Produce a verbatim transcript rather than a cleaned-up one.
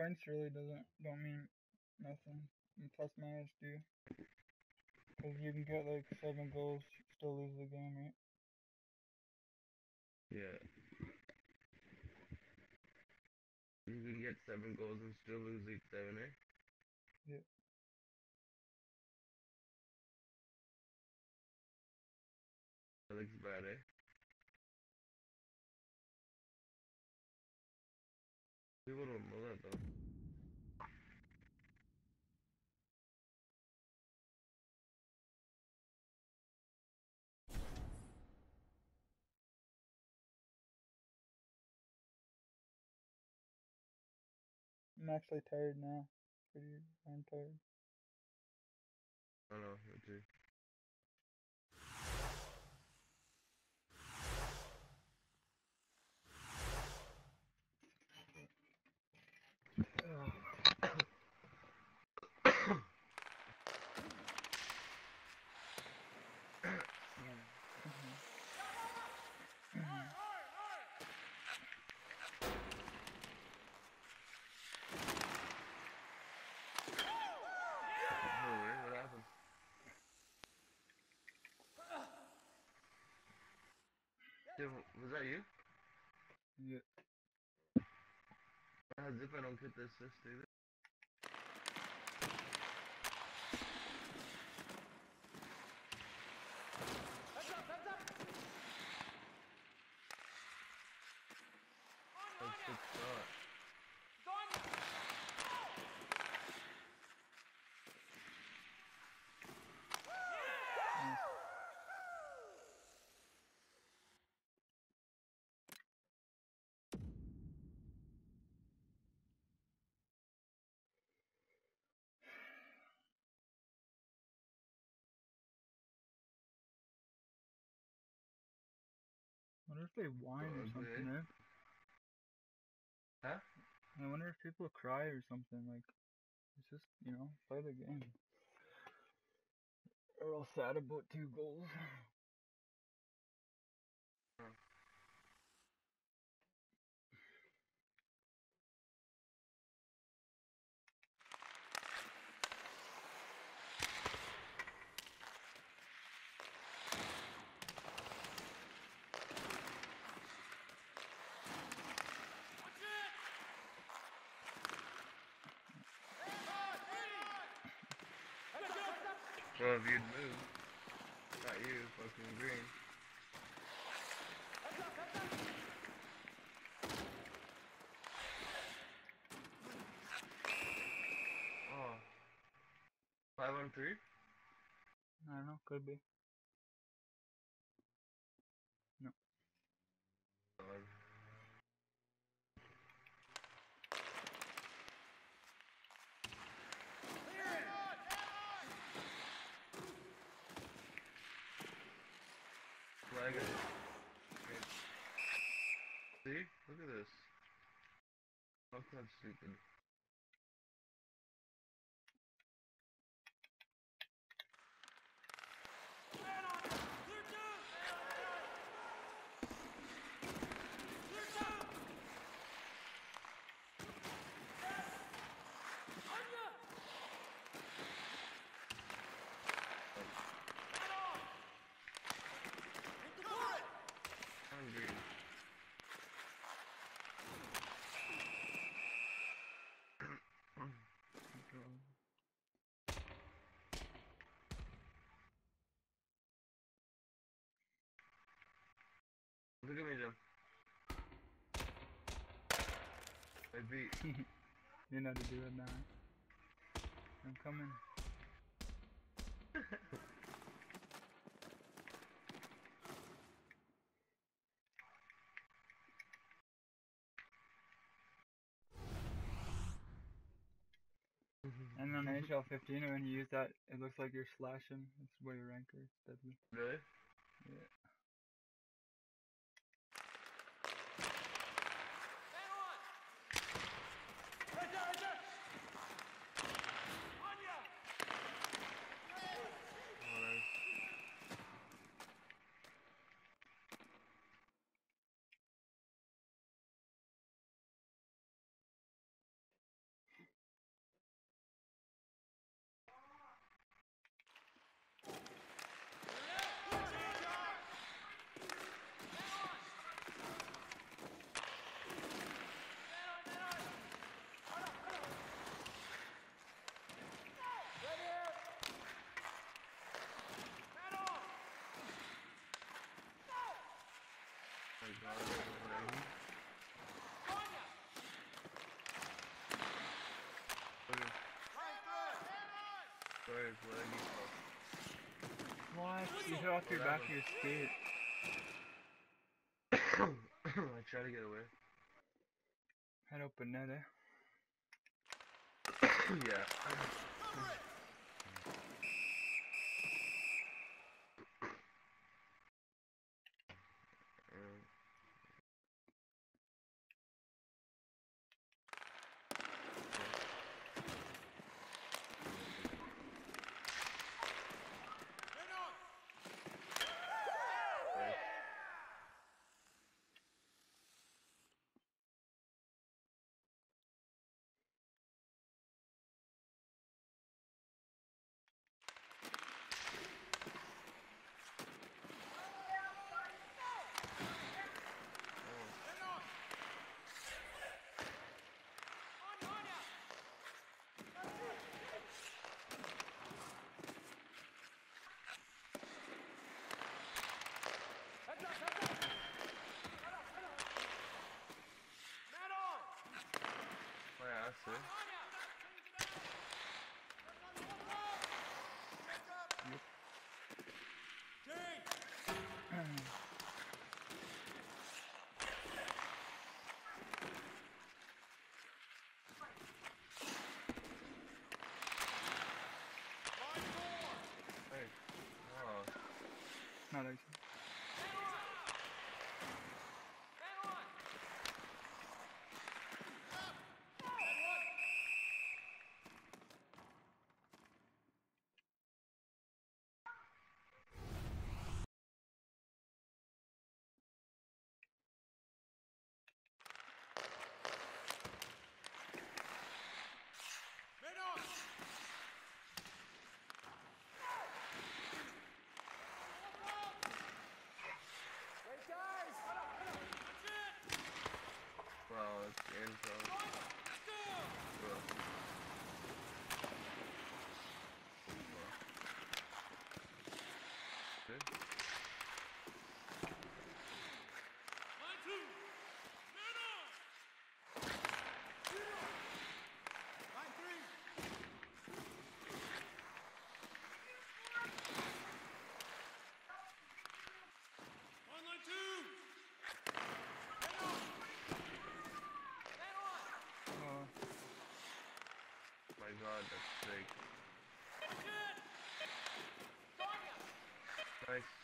points really doesn't don't mean nothing. And plus minus do. Cause you can get like seven goals, still lose the game, right? Yeah. You can get seven goals and still lose week seven, eh? Yeah. That looks bad, eh? People don't know that though. I'm actually tired now. Pretty I'm tired. I don't know, me too. Oh, wait, what happened? Dude, was that you? Yeah. As if I don't get this assist either. That's good shot. Wonder if they whine or Okay. something, eh? Huh? I wonder if people cry or something. Like, it's just, you know, play the game. They're all sad about two goals. Huh. Well, if you'd move. Not you, fucking Green. Oh. Five on three? I don't know, could be. No. God. Flag it. See? Look at this. Fuck that stupid. I'm Green. Look at me, Jim. I beat. You know how to do it now. I'm coming. And on H L fifteen, when you use that, it looks like you're slashing. It's way ranker. It's deadly. Really? Yeah. god, leggy. Look at sorry, it's leggy. What? You hit off your back of your skate. I try to get away. Head open net, eh? Yeah. Um, oh yeah, that's it. Hey, oh, Not actually. wow, it's the end zone. Bro. Good. Oh, My god, that's sick. Nice.